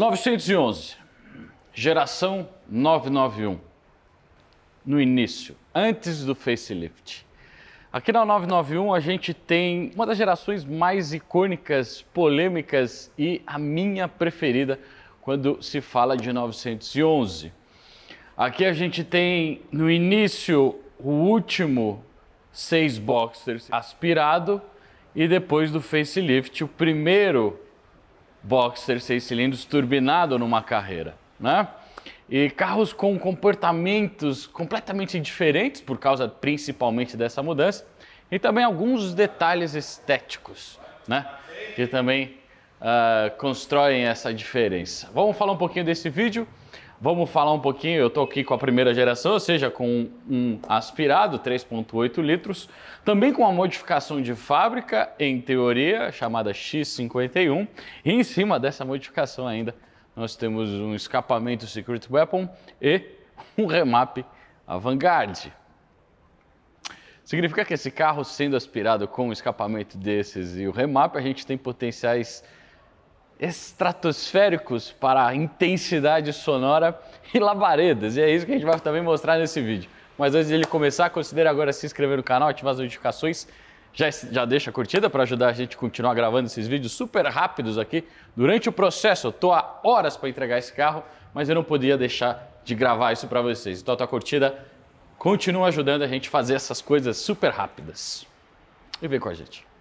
911, geração 991, no início, antes do facelift. Aqui na 991 a gente tem uma das gerações mais icônicas, polêmicas e a minha preferida quando se fala de 911. Aqui a gente tem no início o último 6 Boxsters aspirado e depois do facelift o primeiro Boxster 6 cilindros turbinado numa carreira, né? E carros com comportamentos completamente diferentes por causa principalmente dessa mudança e também alguns detalhes estéticos, né? Que também constroem essa diferença. Vamos falar um pouquinho desse vídeo. Vamos falar um pouquinho, eu estou aqui com a primeira geração, ou seja, com um aspirado 3.8 litros, também com uma modificação de fábrica, em teoria, chamada X51, e em cima dessa modificação ainda nós temos um escapamento Secret Weapon e um remap Vanguard. Significa que esse carro sendo aspirado com um escapamento desses e o remap, a gente tem potenciais estratosféricos para a intensidade sonora e labaredas, e é isso que a gente vai também mostrar nesse vídeo. Mas antes de ele começar, considere agora se inscrever no canal, ativar as notificações, já deixa a curtida para ajudar a gente a continuar gravando esses vídeos super rápidos aqui durante o processo. Eu estou há horas para entregar esse carro, mas eu não podia deixar de gravar isso para vocês. Então a tua curtida continua ajudando a gente a fazer essas coisas super rápidas. E vem com a gente.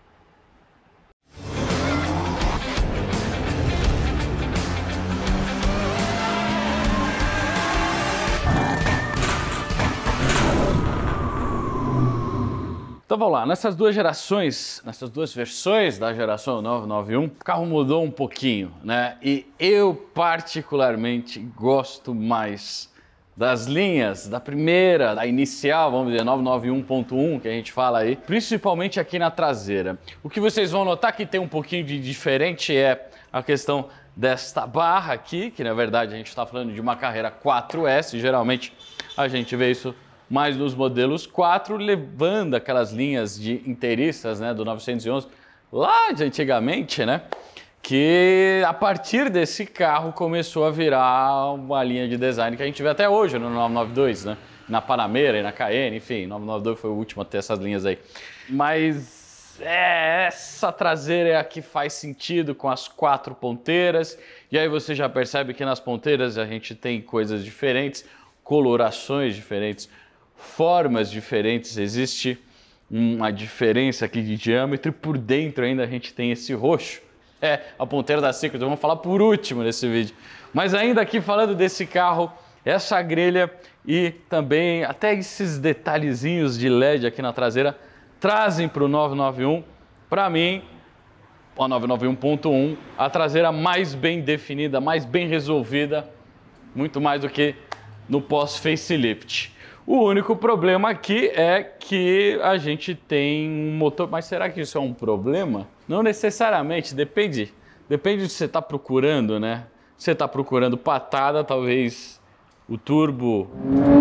Então vamos lá, nessas duas gerações, nessas duas versões da geração 991, o carro mudou um pouquinho, né? E eu particularmente gosto mais das linhas, da primeira, da inicial, vamos dizer, 991.1 que a gente fala aí, principalmente aqui na traseira. O que vocês vão notar que tem um pouquinho de diferente é a questão desta barra aqui, que na verdade a gente está falando de uma carreira 4S, geralmente a gente vê isso mais nos modelos 4, levando aquelas linhas de inteiristas, né, do 911, lá de antigamente, né, que a partir desse carro começou a virar uma linha de design que a gente vê até hoje no 992, né, na Panamera e na Cayenne, enfim, 992 foi o último a ter essas linhas aí. Mas essa traseira é a que faz sentido com as 4 ponteiras, e aí você já percebe que nas ponteiras a gente tem coisas diferentes, colorações diferentes, formas diferentes, existe uma diferença aqui de diâmetro e por dentro ainda a gente tem esse roxo. É a ponteira da Secret, vamos falar por último nesse vídeo. Mas ainda aqui falando desse carro, essa grelha e também até esses detalhezinhos de LED aqui na traseira trazem para o 991, para mim, a 991.1, a traseira mais bem definida, mais bem resolvida, muito mais do que no pós-facelift. O único problema aqui é que a gente tem um motor, mas será que isso é um problema? Não necessariamente, depende do que você está procurando, né? Se você está procurando patada, talvez o turbo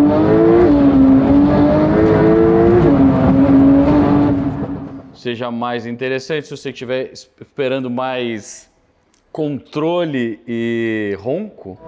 seja mais interessante. Se você estiver esperando mais controle e ronco,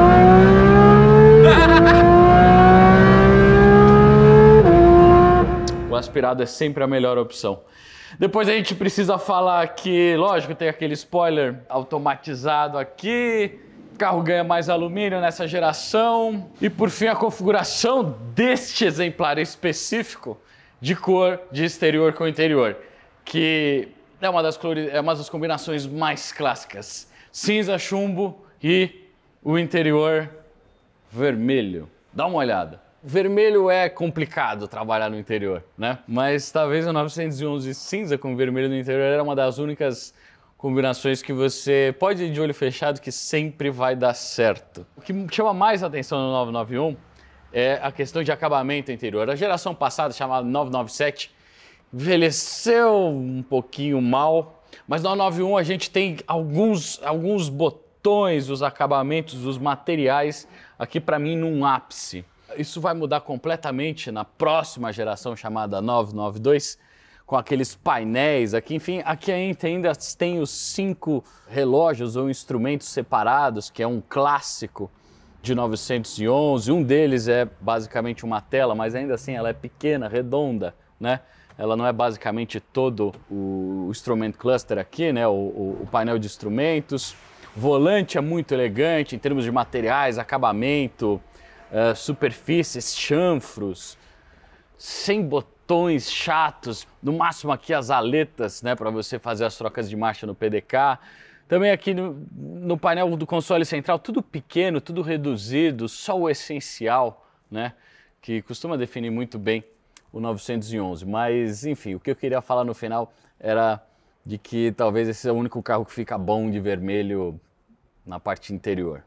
o aspirado é sempre a melhor opção. Depois a gente precisa falar que, lógico, tem aquele spoiler automatizado aqui, o carro ganha mais alumínio nessa geração e por fim a configuração deste exemplar específico de cor de exterior com interior, que é uma das combinações mais clássicas, cinza, chumbo e o interior vermelho. Dá uma olhada. Vermelho é complicado trabalhar no interior, né? Mas talvez o 911 cinza com vermelho no interior era uma das únicas combinações que você pode ir de olho fechado que sempre vai dar certo. O que chama mais atenção no 991 é a questão de acabamento interior. A geração passada, chamada 997, envelheceu um pouquinho mal, mas no 991 a gente tem alguns botões, os acabamentos, os materiais aqui para mim num ápice. Isso vai mudar completamente na próxima geração chamada 992, com aqueles painéis aqui. Enfim, aqui ainda tem os 5 relógios ou instrumentos separados, que é um clássico de 911. Um deles é basicamente uma tela, mas ainda assim ela é pequena, redonda, né? Ela não é basicamente todo o instrument cluster aqui, né? O painel de instrumentos. O volante é muito elegante em termos de materiais, acabamento, superfícies, chanfros, sem botões chatos, no máximo aqui as aletas, né, para você fazer as trocas de marcha no PDK. Também aqui no painel do console central, tudo pequeno, tudo reduzido, só o essencial, né, que costuma definir muito bem o 911. Mas, enfim, o que eu queria falar no final era de que talvez esse é o único carro que fica bom de vermelho na parte interior.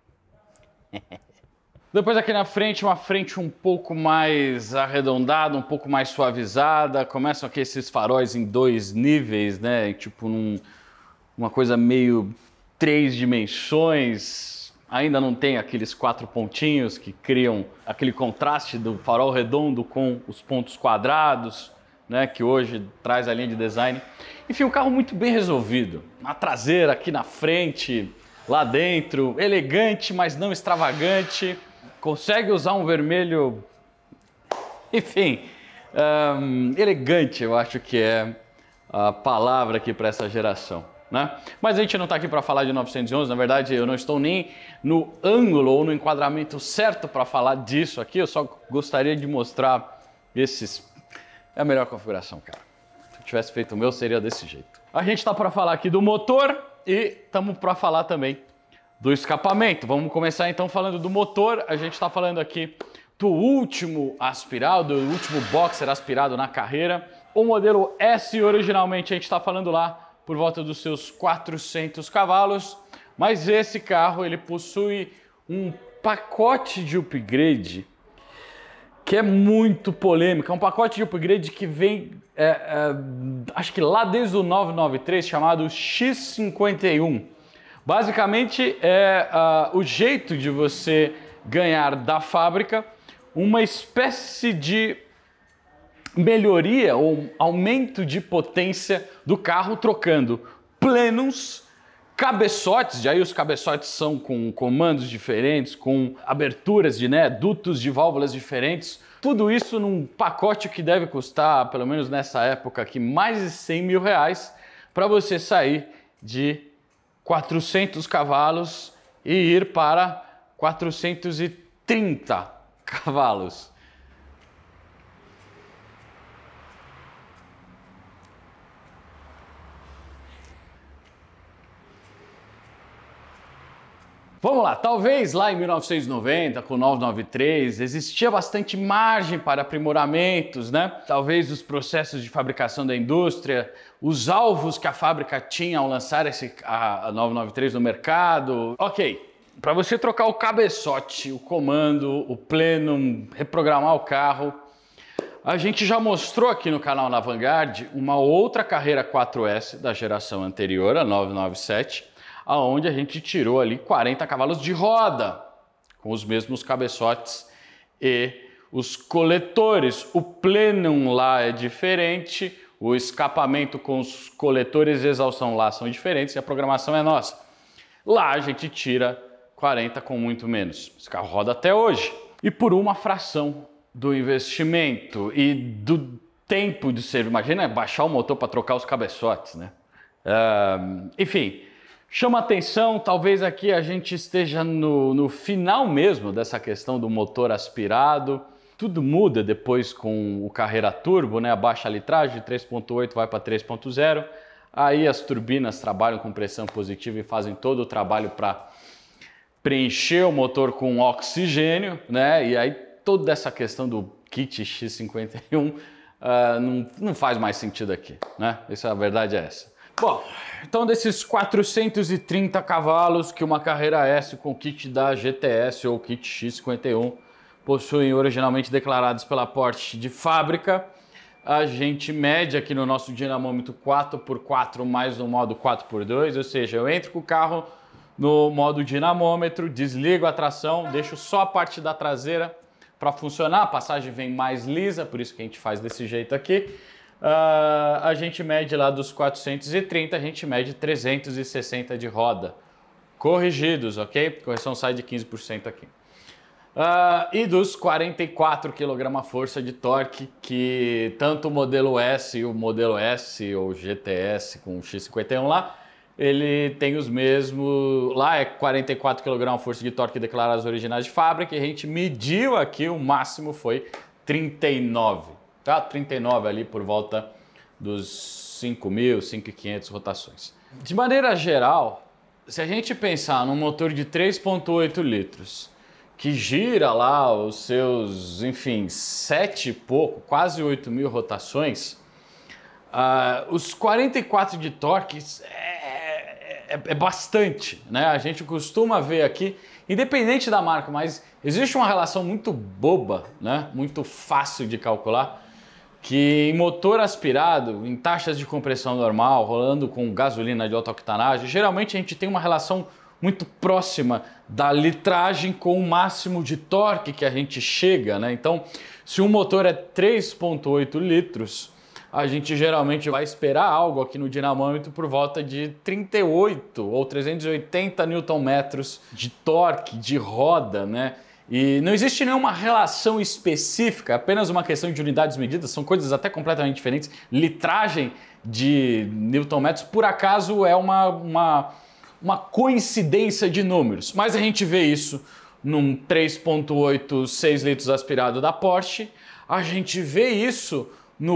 Depois aqui na frente, uma frente um pouco mais arredondada, um pouco mais suavizada. Começam aqui esses faróis em 2 níveis, né? Tipo uma coisa meio 3 dimensões. Ainda não tem aqueles 4 pontinhos que criam aquele contraste do farol redondo com os pontos quadrados, né? Que hoje traz a linha de design. Enfim, um carro muito bem resolvido. Na traseira, aqui na frente, lá dentro, elegante, mas não extravagante. Consegue usar um vermelho, enfim, elegante, eu acho que é a palavra aqui para essa geração, né? Mas a gente não está aqui para falar de 911, na verdade eu não estou nem no ângulo ou no enquadramento certo para falar disso aqui, eu só gostaria de mostrar esses... É a melhor configuração, cara. Se eu tivesse feito o meu, seria desse jeito. A gente está para falar aqui do motor e estamos para falar também do escapamento. Vamos começar então falando do motor. A gente está falando aqui do último aspirado, do último boxer aspirado na carreira. O modelo S, originalmente, a gente está falando lá por volta dos seus 400 cavalos. Mas esse carro, ele possui um pacote de upgrade que é muito polêmico. É um pacote de upgrade que vem, acho que lá desde o 993, chamado X51. Basicamente é o jeito de você ganhar da fábrica uma espécie de melhoria ou aumento de potência do carro, trocando plenums, cabeçotes, aí os cabeçotes são com comandos diferentes, com aberturas de dutos de válvulas diferentes, tudo isso num pacote que deve custar, pelo menos nessa época aqui, mais de 100 mil reais para você sair de 400 cavalos e ir para 430 cavalos. Vamos lá, talvez lá em 1990, com o 993, existia bastante margem para aprimoramentos, né? Talvez os processos de fabricação da indústria, os alvos que a fábrica tinha ao lançar a 993 no mercado. Ok, para você trocar o cabeçote, o comando, o plenum, reprogramar o carro, a gente já mostrou aqui no canal na Vanguard uma outra carreira 4S da geração anterior, a 997, aonde a gente tirou ali 40 cavalos de roda, com os mesmos cabeçotes e os coletores. O plenum lá é diferente, o escapamento com os coletores de exaustão lá são diferentes e a programação é nossa. Lá a gente tira 40 com muito menos. Esse carro roda até hoje. E por uma fração do investimento e do tempo de serviço. Imagina baixar o motor para trocar os cabeçotes, né? Enfim... Chama atenção, talvez aqui a gente esteja no final mesmo dessa questão do motor aspirado. Tudo muda depois com o carreira turbo, né? A baixa litragem de 3.8 vai para 3.0. Aí as turbinas trabalham com pressão positiva e fazem todo o trabalho para preencher o motor com oxigênio, né? E aí toda essa questão do kit X51 não faz mais sentido aqui, né? A verdade é essa. Bom, então desses 430 cavalos que uma carreira S com kit da GTS ou kit X51 possuem originalmente declarados pela Porsche de fábrica, a gente mede aqui no nosso dinamômetro 4x4 mais no modo 4x2, ou seja, eu entro com o carro no modo dinamômetro, desligo a tração, deixo só a parte da traseira para funcionar, a passagem vem mais lisa, por isso que a gente faz desse jeito aqui. a gente mede lá dos 430, a gente mede 360 de roda. Corrigidos, ok? Correção sai de 15% aqui. E dos 44 kgf de torque, que tanto o modelo S e o modelo S ou GTS com o X51 lá, ele tem os mesmos. Lá é 44 kgf de torque declarados originais de fábrica, e a gente mediu aqui, o máximo foi 39, tá? 39 ali por volta dos 5.000, 5.500 rotações. De maneira geral, se a gente pensar num motor de 3,8 litros, que gira lá os seus, enfim, 7 e pouco, quase 8.000 rotações, os 44 de torque é bastante, né? A gente costuma ver aqui, independente da marca, mas existe uma relação muito boba, né? Muito fácil de calcular, que em motor aspirado, em taxas de compressão normal, rolando com gasolina de alta octanagem, geralmente a gente tem uma relação muito próxima da litragem com o máximo de torque que a gente chega, né? Então, se um motor é 3,8 litros, a gente geralmente vai esperar algo aqui no dinamômetro por volta de 38 ou 380 Nm de torque, de roda, né? E não existe nenhuma relação específica, apenas uma questão de unidades medidas, são coisas até completamente diferentes. Litragem de newton-metros, por acaso, é uma coincidência de números, mas a gente vê isso num 3,8 6 litros aspirado da Porsche, a gente vê isso no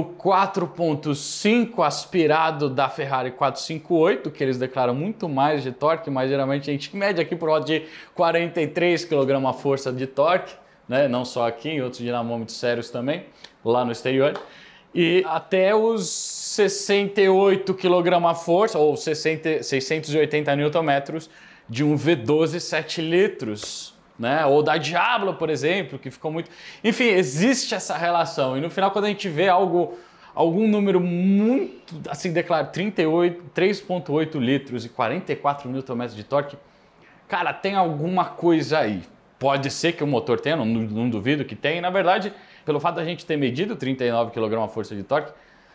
4,5 aspirado da Ferrari 458, que eles declaram muito mais de torque, mas geralmente a gente mede aqui por volta de 43 kgf de torque, né? Não só aqui, em outros dinamômetros sérios também, lá no exterior. E até os 68 kgf ou 680 Nm de um V12 7 litros, né? Ou da Diablo, por exemplo, que ficou muito... Enfim, existe essa relação. E no final, quando a gente vê algum número muito, assim, declarado 3,8 litros e 44 Nm de torque, cara, tem alguma coisa aí. Pode ser que o motor tenha, não duvido que tenha. Na verdade, pelo fato da gente ter medido 39 kgf de torque,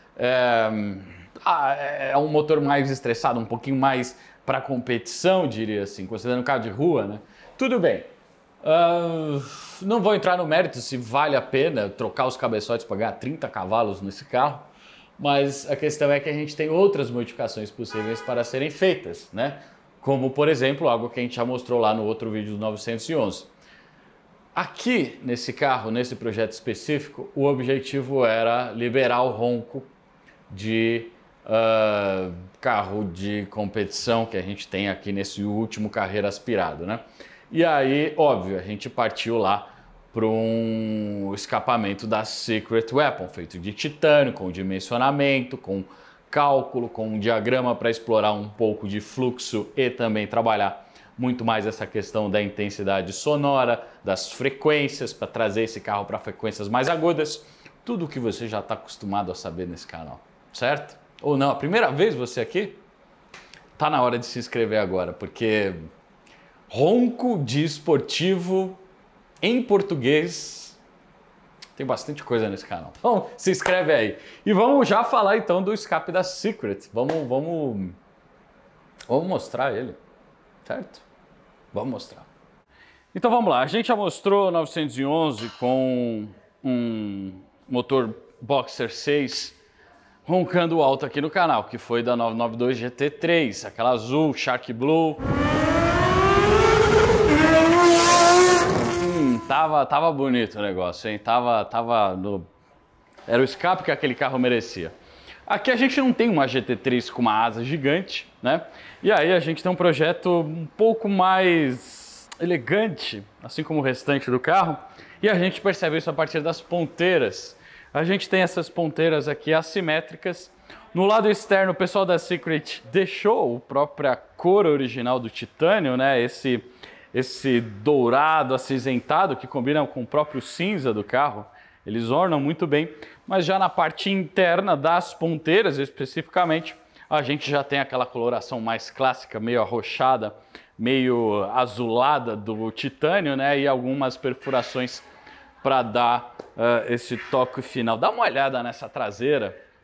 é um motor mais estressado, um pouquinho mais para competição, diria assim, considerando um carro de rua, né? Tudo bem. Não vou entrar no mérito se vale a pena trocar os cabeçotes para ganhar 30 cavalos nesse carro, mas a questão é que a gente tem outras modificações possíveis para serem feitas, né? Como, por exemplo, algo que a gente já mostrou lá no outro vídeo do 911. Aqui, nesse carro, nesse projeto específico, o objetivo era liberar o ronco de carro de competição que a gente tem aqui nesse último carreira aspirado, né? E aí, óbvio, a gente partiu lá para um escapamento da Secret Weapon, feito de titânio, com dimensionamento, com cálculo, com um diagrama para explorar um pouco de fluxo e também trabalhar muito mais essa questão da intensidade sonora, das frequências, para trazer esse carro para frequências mais agudas. Tudo que você já está acostumado a saber nesse canal, certo? Ou não, a primeira vez você aqui? Tá na hora de se inscrever agora, porque ronco de esportivo em português tem bastante coisa nesse canal. Então se inscreve aí. E vamos já falar então do escape da Secret. Vamos mostrar ele, certo? Vamos mostrar. Então vamos lá, a gente já mostrou 911 com um motor Boxer 6 roncando alto aqui no canal, que foi da 992 GT3, aquela azul, Shark Blue. Tava bonito o negócio, hein? Era o escape que aquele carro merecia. Aqui a gente não tem uma GT3 com uma asa gigante, né? E aí a gente tem um projeto um pouco mais elegante, assim como o restante do carro. E a gente percebe isso a partir das ponteiras. A gente tem essas ponteiras aqui assimétricas. No lado externo, o pessoal da Secret deixou a própria cor original do titânio, né? Esse dourado acinzentado que combina com o próprio cinza do carro. Eles ornam muito bem, mas já na parte interna das ponteiras, especificamente, a gente já tem aquela coloração mais clássica, meio arroxada, meio azulada do titânio, né? E algumas perfurações para dar esse toque final. Dá uma olhada nessa traseira,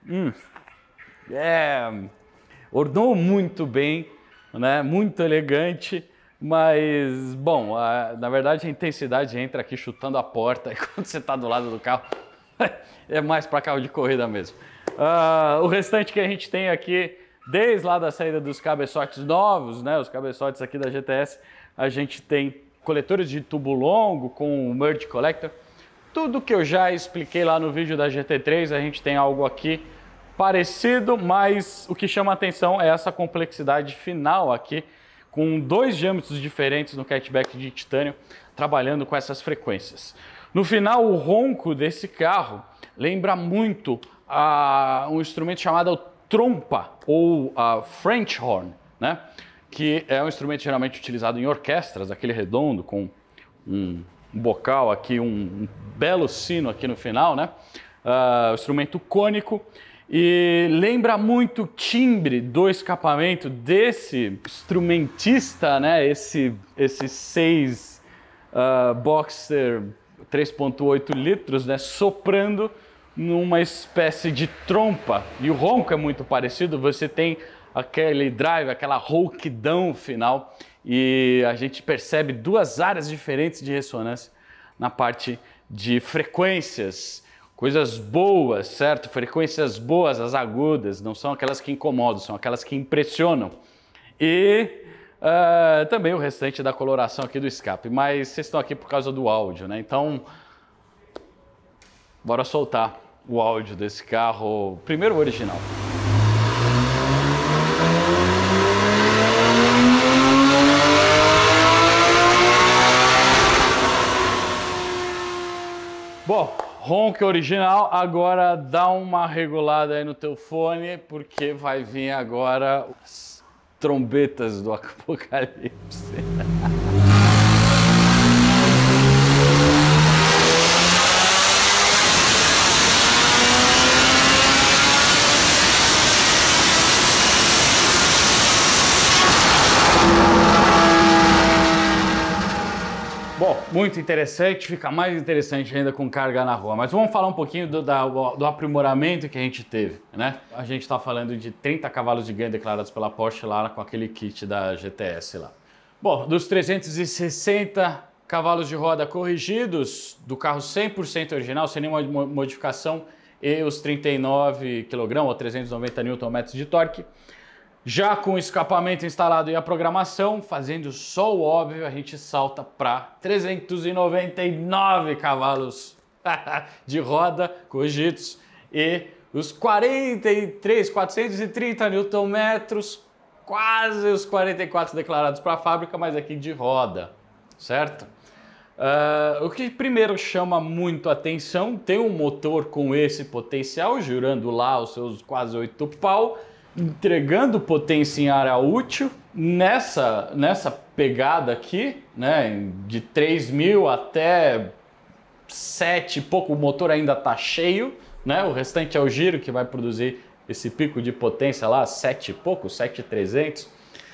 Ornou muito bem, né? Muito elegante, mas, bom, na verdade a intensidade entra aqui chutando a porta e quando você está do lado do carro, é mais para carro de corrida mesmo. O restante que a gente tem aqui, desde lá da saída dos cabeçotes novos, né? Os cabeçotes aqui da GTS, a gente tem coletores de tubo longo com o Merge Collector. Tudo que eu já expliquei lá no vídeo da GT3, a gente tem algo aqui parecido, mas o que chama a atenção é essa complexidade final aqui, com 2 diâmetros diferentes no catchback de titânio, trabalhando com essas frequências. No final, o ronco desse carro lembra muito um instrumento chamado trompa, ou French horn, né? Que é um instrumento geralmente utilizado em orquestras, aquele redondo com um bocal aqui, um belo sino aqui no final, né? Instrumento cônico, e lembra muito o timbre do escapamento desse instrumentista, né? Esse 6 Boxer 3.8 litros, né? Soprando numa espécie de trompa, e o ronco é muito parecido, você tem aquele drive, aquela rouquidão final, e a gente percebe 2 áreas diferentes de ressonância na parte de frequências, coisas boas, certo? Frequências boas, as agudas, não são aquelas que incomodam, são aquelas que impressionam. E também o restante da coloração aqui do escape, mas vocês estão aqui por causa do áudio, né? Então, bora soltar o áudio desse carro, primeiro o original. Bom, ronco original, agora dá uma regulada aí no teu fone, porque vai vir agora as trombetas do apocalipse. Bom, muito interessante, fica mais interessante ainda com carga na rua, mas vamos falar um pouquinho do aprimoramento que a gente teve, né? A gente está falando de 30 cavalos de ganho declarados pela Porsche lá com aquele kit da GTS lá. Bom, dos 360 cavalos de roda corrigidos do carro 100% original, sem nenhuma modificação, e os 39 kg ou 390 Nm de torque, já com o escapamento instalado e a programação, fazendo só o óbvio, a gente salta para 399 cavalos de roda corrigidos e os 430 Nm, quase os 44 declarados para a fábrica, mas aqui de roda, certo? O que primeiro chama muito a atenção, tem um motor com esse potencial, girando lá os seus quase 8 pau, entregando potência em área útil nessa pegada aqui, né, de 3.000 até 7 e pouco, o motor ainda está cheio, né, o restante é o giro que vai produzir esse pico de potência lá, 7 e pouco, 7.300.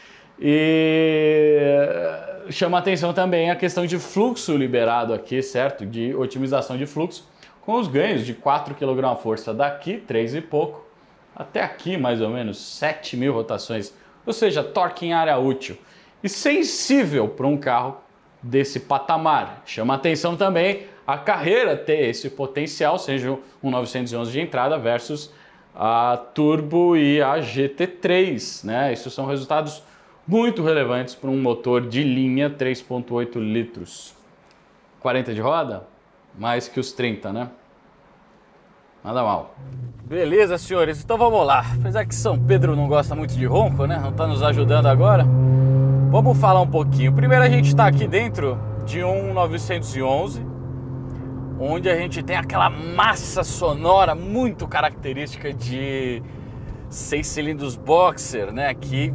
E chama atenção também a questão de fluxo liberado aqui, certo, de otimização de fluxo, com os ganhos de 4 kgf daqui, 3 e pouco, até aqui mais ou menos 7.000 rotações, ou seja, torque em área útil e sensível para um carro desse patamar. Chama atenção também a carreira ter esse potencial, seja um 911 de entrada versus a Turbo e a GT3, né? Esses são resultados muito relevantes para um motor de linha 3.8 litros. 40 de roda? Mais que os 30, né? Nada mal. Beleza, senhores, então vamos lá. Apesar que São Pedro não gosta muito de ronco, né? Não está nos ajudando agora. Vamos falar um pouquinho. Primeiro a gente está aqui dentro de um 911, onde a gente tem aquela massa sonora muito característica de 6 cilindros boxer, né? Que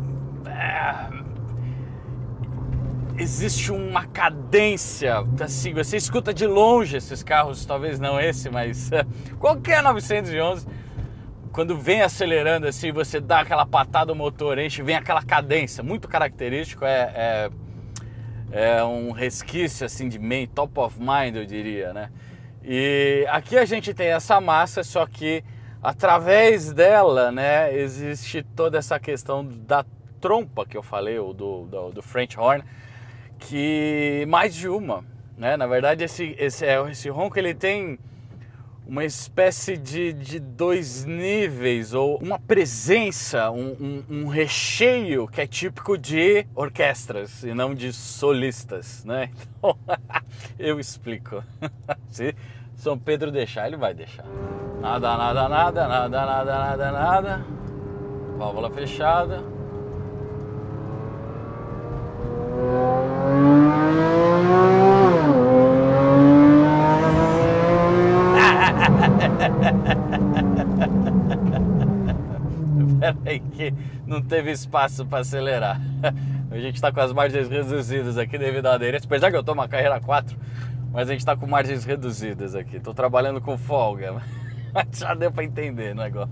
existe uma cadência, assim, você escuta de longe esses carros, talvez não esse, mas qualquer 911, quando vem acelerando assim, você dá aquela patada, o motor enche, vem aquela cadência, muito característico, é um resquício assim de main, top of mind, eu diria, né? E aqui a gente tem essa massa, só que através dela, né, existe toda essa questão da trompa que eu falei, do French Horn, que mais de uma, né? Na verdade, esse ronco ele tem uma espécie de dois níveis, ou uma presença, um recheio que é típico de orquestras e não de solistas, né? Então, eu explico. Se São Pedro deixar, ele vai deixar. Nada, nada, nada, nada, nada, nada, nada. Válvula fechada. Peraí que não teve espaço para acelerar. A gente está com as margens reduzidas aqui devido à aderência. Apesar que eu tô uma carreira 4, mas a gente está com margens reduzidas aqui. Tô trabalhando com folga, mas já deu para entender o negócio.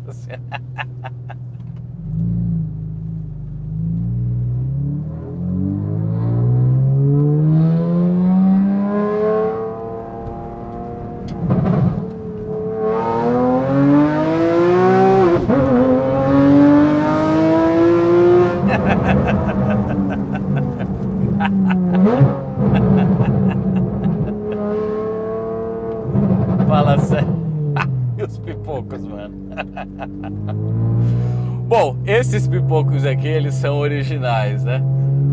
Fala sério. E os pipocos, mano. Bom, esses pipocos aqui, eles são originais, né?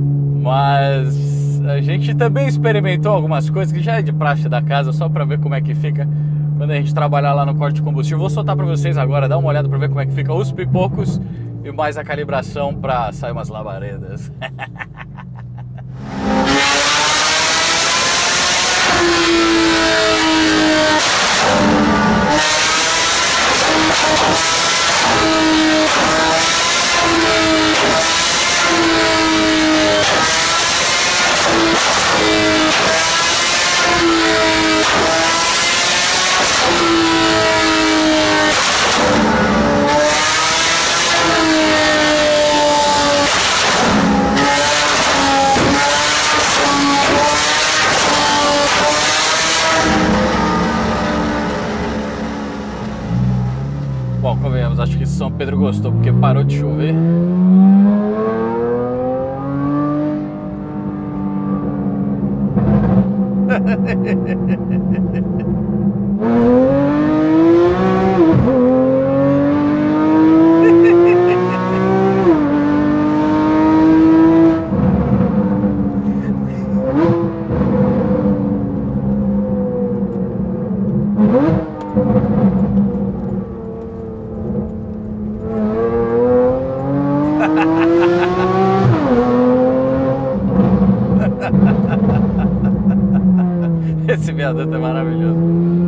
Mas a gente também experimentou algumas coisas que já é de praxe da casa, só pra ver como é que fica quando a gente trabalhar lá no corte de combustível. Vou soltar pra vocês agora, dar uma olhada pra ver como é que fica os pipocos e mais a calibração pra sair umas labaredas. Bom, convenhamos, acho que São Pedro gostou porque parou de chover. Esse viaduto é maravilhoso.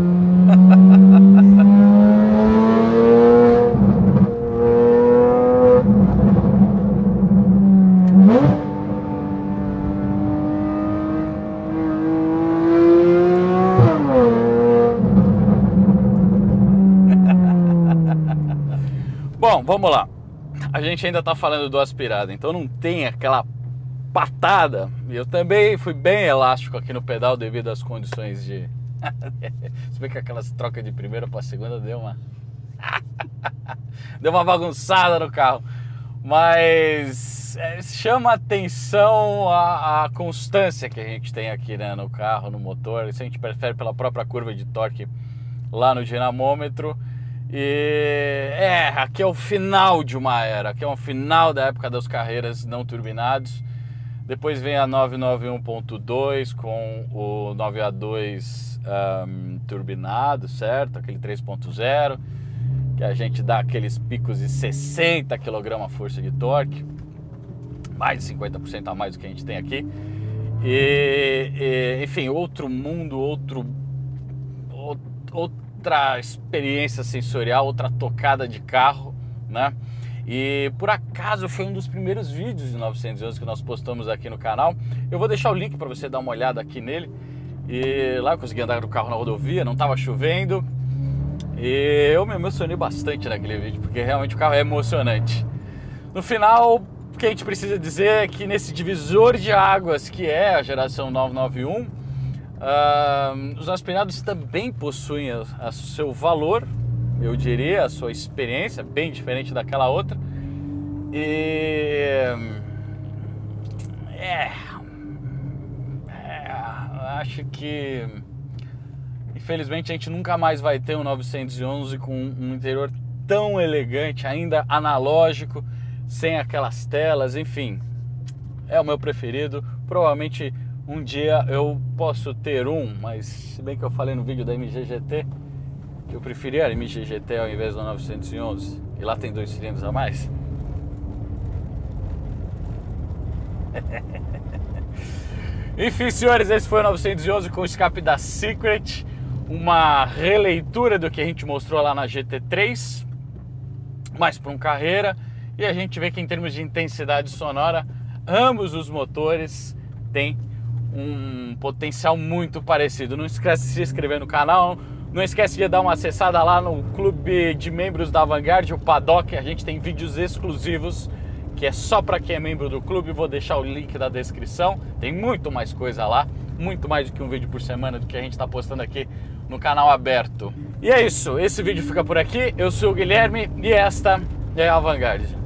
Bom, vamos lá. A gente ainda tá falando do aspirado, então não tem aquela patada. Eu também fui bem elástico aqui no pedal devido às condições de... Se bem que aquelas trocas de primeira para segunda deu uma... deu uma bagunçada no carro. Mas chama atenção a constância que a gente tem aqui, né, no carro, no motor. Isso a gente prefere pela própria curva de torque lá no dinamômetro. E aqui é o final de uma era. Aqui é o final da época das carreiras não turbinados. Depois vem a 991.2 com o 9A2 turbinado, certo? Aquele 3.0, que a gente dá aqueles picos de 60 kgf de torque, mais de 50% a mais do que a gente tem aqui. Enfim, outro mundo, outra experiência sensorial, outra tocada de carro, né? E por acaso foi um dos primeiros vídeos de 911 que nós postamos aqui no canal. Eu vou deixar o link para você dar uma olhada aqui nele. E lá eu consegui andar no carro na rodovia, não estava chovendo. E eu me emocionei bastante naquele vídeo, porque realmente o carro é emocionante. No final, o que a gente precisa dizer é que nesse divisor de águas que é a geração 991, os aspirados também possuem seu valor, eu diria, a sua experiência, bem diferente daquela outra. E acho que infelizmente a gente nunca mais vai ter um 911 com um interior tão elegante, ainda analógico, sem aquelas telas, enfim, é o meu preferido. Provavelmente um dia eu posso ter um, mas se bem que eu falei no vídeo da MG GT que eu preferia a MG GT ao invés do 911, e lá tem 2 cilindros a mais. Enfim, senhores, esse foi o 911 com o escape da Secret, uma releitura do que a gente mostrou lá na GT3, mais para um carreira, e a gente vê que em termos de intensidade sonora, ambos os motores têm um potencial muito parecido. Não esquece de se inscrever no canal, não esquece de dar uma acessada lá no clube de membros da Vanguard, o Paddock. A gente tem vídeos exclusivos que é só para quem é membro do clube. Vou deixar o link da descrição. Tem muito mais coisa lá, muito mais do que um vídeo por semana do que a gente está postando aqui no canal aberto. E é isso, esse vídeo fica por aqui. Eu sou o Guilherme e esta é a Vanguard.